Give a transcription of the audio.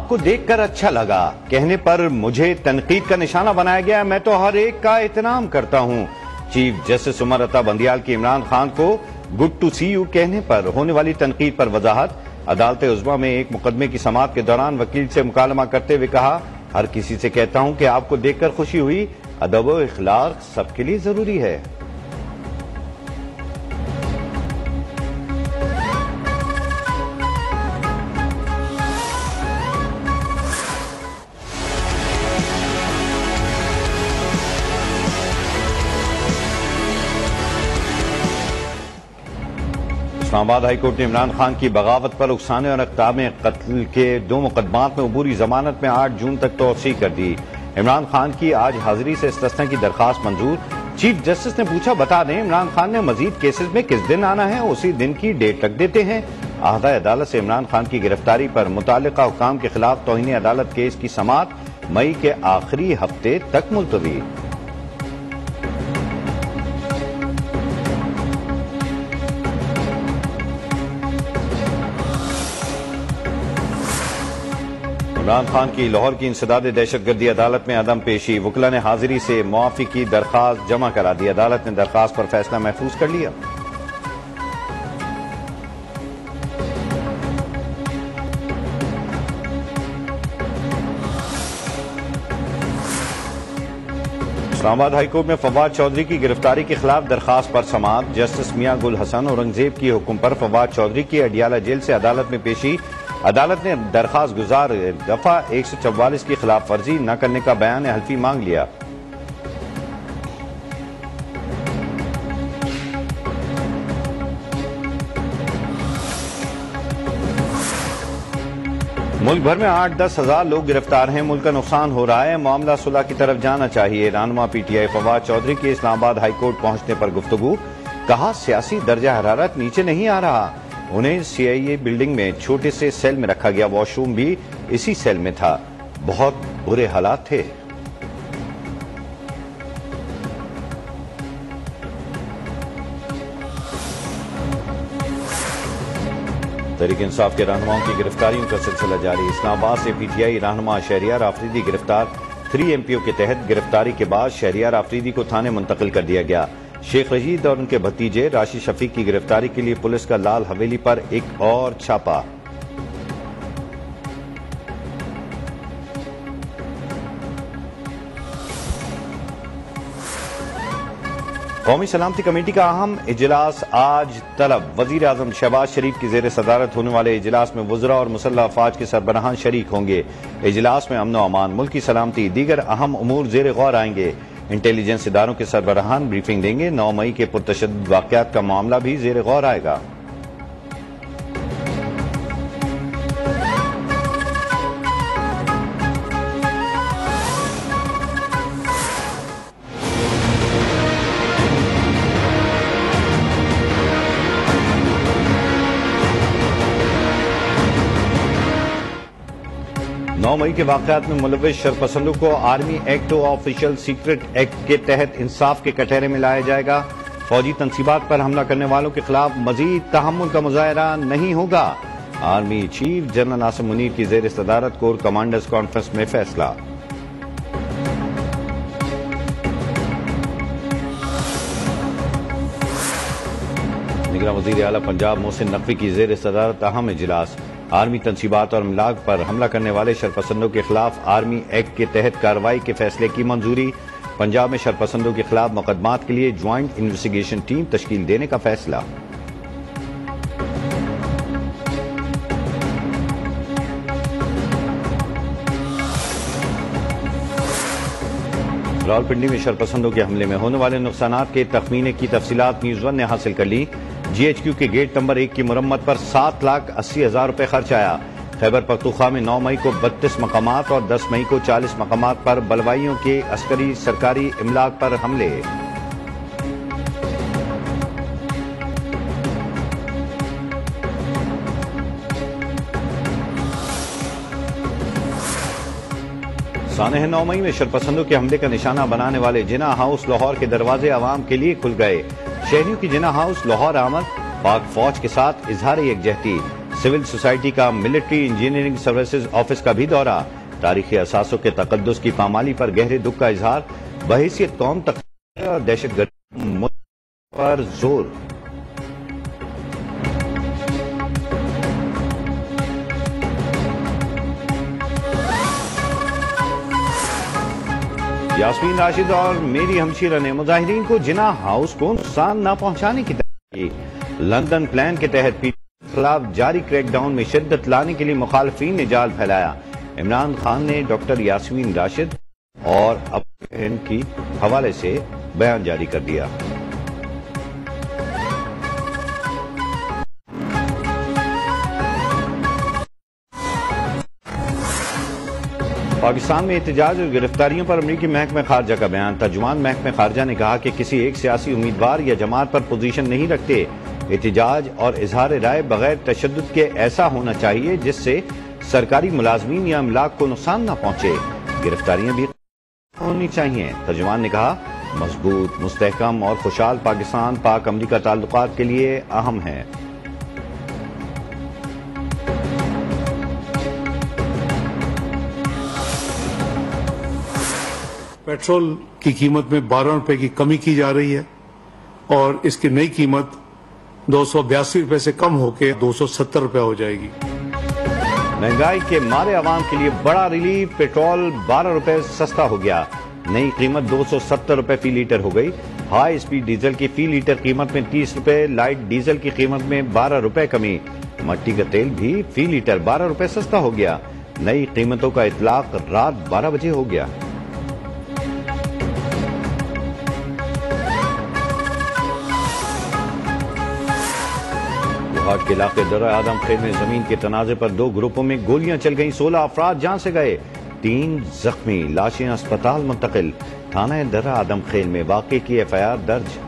آپ کو دیکھ کر اچھا لگا کہنے پر مجھے تنقید کا نشانہ بنایا گیا. میں تو ہر ایک کا احترام کرتا ہوں. چیف جسٹس عمر عطا بندیال کی عمران خان کو گڈ ٹو سی یو کہنے پر ہونے والی تنقید پر وضاحت. عدالت عظمیٰ میں ایک مقدمے کی سماعت کے دوران وکیل سے مکالمہ کرتے ہوئے کہا، ہر کسی سے کہتا ہوں کہ آپ کو دیکھ کر خوشی ہوئی. ادب و اخلاق سب کے لیے ضروری ہے. اسلام آباد ہائی کورٹ نے عمران خان کی بغاوت پر اکسانے اور اقدام قتل کے 2 مقدمات میں عبوری ضمانت میں 8 جون تک توسیع کر دی. عمران خان کی آج حاضری سے استثناء کی درخواست منظور. چیف جسٹس نے پوچھا، بتا دیں عمران خان نے مزید کیسز میں کس دن آنا ہے؟ اسی دن کی ڈیٹ رکھ دیتے ہیں. اعضائے عدالت سے عمران خان کی گرفتاری پر متعلقہ حکام کے خلاف توہین عدالت کیس کی سماعت مئی کے آخری ہفتے تک ملتوی. عمران خان کی لاہور کی انسداد دہشت گردی عدالت میں عدم پیشی. وکلا نے حاضری سے معافی کی درخواست جمع کرا دی. عدالت نے درخواست پر فیصلہ محفوظ کر لیا. اسلام آباد ہائی کورٹ میں فواد چودھری کی گرفتاری کے خلاف درخواست پر سماعت. جسٹس میاں گل حسن اورنگزیب کی حکم پر فواد چودھری کی اڈیالہ جیل سے عدالت میں پیشی. عدالت نے درخواست گزار دفعہ 144 کی خلاف ورزی نہ کرنے کا بیان حلفی مانگ لیا. ملک بھر میں 8-10 ہزار لوگ گرفتار ہیں. ملک کا نقصان ہو رہا ہے. معاملہ صلح کی طرف جانا چاہیے. رہنما پی ٹی آئی فواد چودھری کے اسلام آباد ہائی کورٹ پہنچنے پر گفتگو. کہا، سیاسی درجہ حرارت نیچے نہیں آ رہا. انہیں سی آئی اے بلڈنگ میں چھوٹے سے سیل میں رکھا گیا. واش روم بھی اسی سیل میں تھا. بہت برے حالات تھے. تحریک انصاف کے رہنماؤں کی گرفتاریوں کا سلسلہ جاری. اسلام آباد سے پی ٹی آئی رہنما شہریار آفریدی گرفتار. 3 MPO کے تحت گرفتاری کے بعد شہریار آفریدی کو تھانے منتقل کر دیا گیا. شیخ رشید اور ان کے بھتیجے راشد شفیق کی گرفتاری کے لیے پولیس کا لال حویلی پر ایک اور چھاپا. قومی سلامتی کمیٹی کا اہم اجلاس آج طلب. وزیر اعظم شہباز شریف کی زیر صدارت ہونے والے اجلاس میں وزراء اور مسلح افواج کے سربراہان شریک ہوں گے. اجلاس میں امن و امان، ملکی سلامتی، دیگر اہم امور زیر غور آئیں گے. انٹیلیجنس اداروں کے سربراہان بریفنگ دیں گے. 9 مئی کے پرتشدد واقعات کا معاملہ بھی زیر غور آئے گا. مئی کے واقعات میں ملوث شرپسندوں کو آرمی ایکٹ و آفیشل سیکرٹ ایکٹ کے تحت انصاف کے کٹہرے میں لایا جائے گا. فوجی تنصیبات پر حملہ کرنے والوں کے خلاف مزید تحمل کا مظاہرہ نہیں ہوگا. Army chief general Asim Munir کی زیر صدارت کور کمانڈرز کانفرنس میں فیصلہ. نگراں وزیر اعلیٰ پنجاب محسن نقوی کی زیر صدارت اہم اجلاس. آرمی تنصیبات اور املاک پر حملہ کرنے والے شرپسندوں کے خلاف آرمی ایکٹ کے تحت کارروائی کے فیصلے کی منظوری. پنجاب میں شرپسندوں کے خلاف مقدمات کے لیے جوائنٹ انویسٹیگیشن ٹیم تشکیل دینے کا فیصلہ. راولپنڈی میں شرپسندوں کے حملے میں ہونے والے نقصانات کے تخمینے کی تفصیلات نیوز ون نے حاصل کر لی. جی ایچ کیو کے گیٹ نمبر 1 کی مرمت پر 7,80,000 روپے خرچ آیا. خیبر پختونخوا میں 9 مئی کو 32 مقامات اور 10 مئی کو 40 مقامات پر بلوائیوں کے عسکری سرکاری املاک پر حملے. سانحہ 9 مئی میں شرپسندوں کے حملے کا نشانہ بنانے والے جناح ہاؤس لاہور کے دروازے عوام کے لیے کھل گئے. شہریوں کی جناح ہاؤس لاہور آمد پاک فوج کے ساتھ اظہار یکجہتی. سول سوسائٹی کا ملٹری انجینئرنگ سروسز آفس کا بھی دورہ، تاریخی اثاثوں کے تقدس کی پامالی پر گہرے دکھ کا اظہار، بحیثیت قوم تک دہشت گردی پر زور۔ یاسمین راشد اور میری ہمشیرہ نے مظاہرین کو جناح ہاؤس کو نقصان نہ پہنچانے کی تحریک کی۔ لندن پلان کے تحت پی کے خلاف جاری کریک ڈاؤن میں شدت لانے کے لیے مخالفین نے جال پھیلایا۔ عمران خان نے ڈاکٹر یاسمین راشد اور اپنے کی حوالے سے بیان جاری کر دیا۔ پاکستان میں احتجاج اور گرفتاریوں پر امریکی محکمہ خارجہ کا بیان۔ ترجمان محکمہ خارجہ نے کہا کہ کسی ایک سیاسی امیدوار یا جماعت پر پوزیشن نہیں رکھتے۔ احتجاج اور اظہار رائے بغیر تشدد کے ایسا ہونا چاہیے جس سے سرکاری ملازمین یا املاک کو نقصان نہ پہنچے۔ گرفتاریاں بھی ہونی چاہیے۔ ترجمان نے کہا مضبوط، مستحکم اور خوشحال پاکستان پاک امریکہ تعلقات کے لیے اہم ہے۔ پیٹرول کی قیمت میں 12 روپے کی کمی کی جا رہی ہے اور اس کی نئی قیمت 282 روپے سے کم ہو کے 270 روپے ہو جائے گی۔ مہنگائی کے مارے عوام کے لیے بڑا ریلیف، پیٹرول 12 روپے سستا ہو گیا، نئی قیمت 270 روپے فی لیٹر ہو گئی۔ ہائی اسپیڈ ڈیزل کی فی لیٹر قیمت میں 30 روپے، لائٹ ڈیزل کی قیمت میں 12 روپے کمی۔ مٹی کا تیل بھی فی لیٹر 12 روپے سستا ہو گیا۔ نئی قیمتوں کا اطلاق رات 12 بجے ہو گیا۔ گوہاٹ کے علاقے درہ آدم خیل میں زمین کے تنازع پر 2 گروپوں میں گولیاں چل گئیں، 16 افراد جان سے گئے، 3 زخمی، لاشیں اسپتال منتقل۔ تھانہ درہ آدم خیل میں واقعے کی FIR درج۔